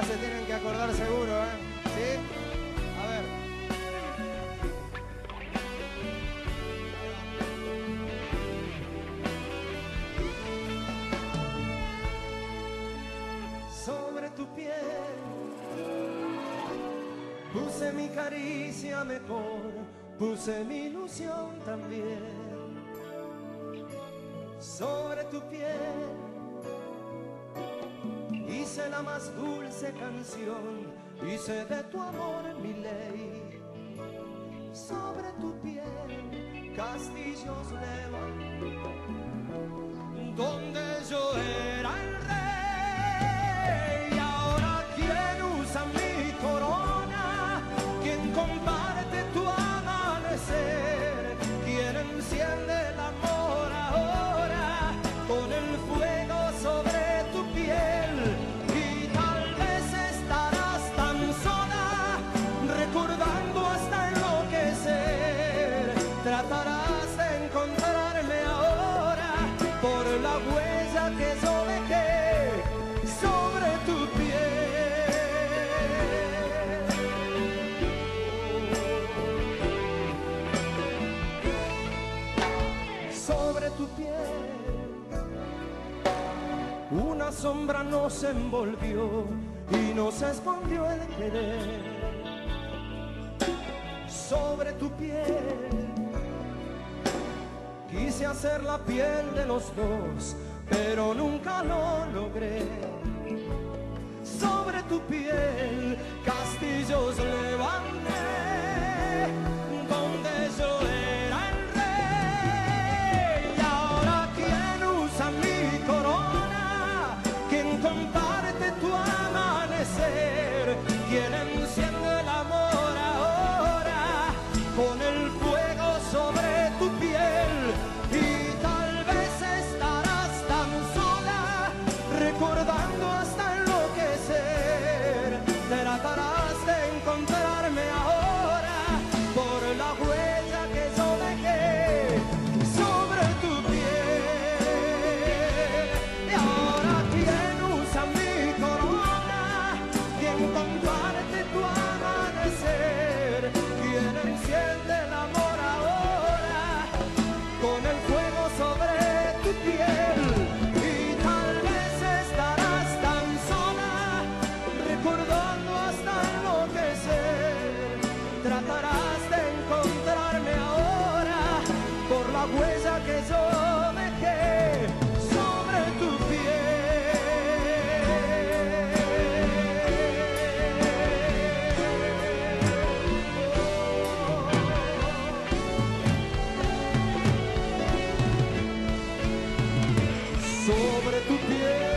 Ahora se tienen que acordar seguro, ¿eh? ¿Sí? A ver. Sobre tu piel puse mi caricia mejor, puse mi ilusión también. Sobre tu piel hice la más dulce canción, hice de tu amor mi ley. Sobre tu piel castillos levanté, donde yo era el rey. Y ahora ¿quién usa mi corona? ¿Quién comparte tu amanecer? ¿Quién enciende el amor ahora con el fuego sobre tu piel? Y tal vez estarás tan sola, recordando hasta enloquecer. Tratarás de encontrarme ahora por la huella que yo dejé sobre tu piel. Sobre tu piel una sombra nos envolvió y nos escondió el querer. Sobre tu piel quise hacer la piel de los dos, pero nunca lo logré. Sobre tu piel castillos levanté, donde yo era el rey. Y ahora ¿quién usa mi corona? ¿Quién comparte tu amanecer? ¿Quién enciende el amor ahora con el fuego sobre tu piel? Y tal vez estarás tan sola, recordando hasta enloquecer. Tratarás de encontrarme ahora por la huella que yo dejé sobre tu piel. Y ahora ¿quién usa mi corona? ¿Quién comparte tu amanecer? ¿Quién enciende el amor ahora con el fuego sobre tu piel? Y tal vez estarás tan sola, recordando hasta enloquecer. Tratarás de encontrarme ahora por la huella que yo dejé sobre tu piel. Sobre tu piel.